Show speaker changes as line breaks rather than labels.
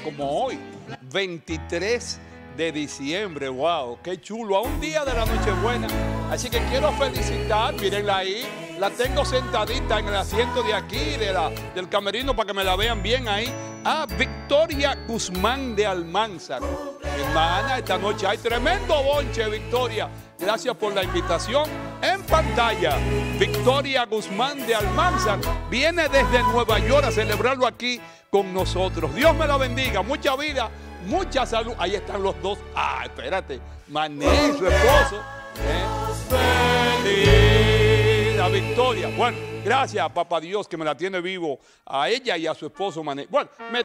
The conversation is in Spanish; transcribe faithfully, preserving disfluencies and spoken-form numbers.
como hoy, veintitrés de diciembre. ¡Wow! ¡Qué chulo! A un día de la Nochebuena. Así que quiero felicitar, mírenla ahí, la tengo sentadita en el asiento de aquí, de la, del camerino, para que me la vean bien ahí, a Victoria Guzmán de Almanzar. Hermana, esta noche hay tremendo bonche, Victoria. Gracias por la invitación. En pantalla, Victoria Guzmán de Almanzar viene desde Nueva York a celebrarlo aquí con nosotros. Dios me la bendiga, mucha vida, mucha salud. Ahí están los dos. Ah, espérate, Mané y su esposo. ¿Eh? Feliz la Victoria. Bueno, gracias a Papá Dios que me la tiene vivo, a ella y a su esposo Mané. Bueno, me